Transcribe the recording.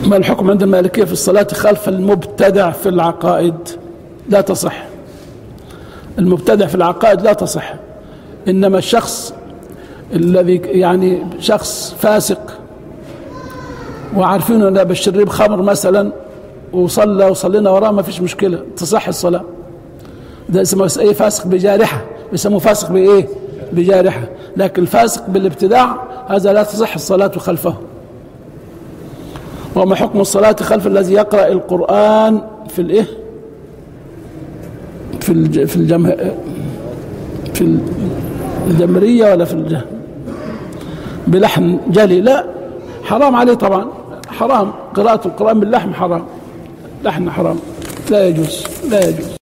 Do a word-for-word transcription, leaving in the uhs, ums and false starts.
ما الحكم عند المالكية في الصلاة خلف المبتدع في العقائد؟ لا تصح. المبتدع في العقائد لا تصح، إنما الشخص الذي يعني شخص فاسق وعارفين أنه بشرب خمر مثلا وصلى وصلينا وراه ما فيش مشكلة، تصح الصلاة. ده اسمه ايه؟ فاسق بجارحة، بيسموه فاسق بايه؟ بجارحة. لكن الفاسق بالابتداع هذا لا تصح الصلاة خلفه. وما حكم الصلاة خلف الذي يقرأ القرآن في الايه؟ في الج... في الجمه في الجمرية ولا في الج... بلحن جلي؟ لا، حرام عليه طبعا، حرام قراءة القرآن باللحن، حرام، لحن حرام، لا يجوز، لا يجوز.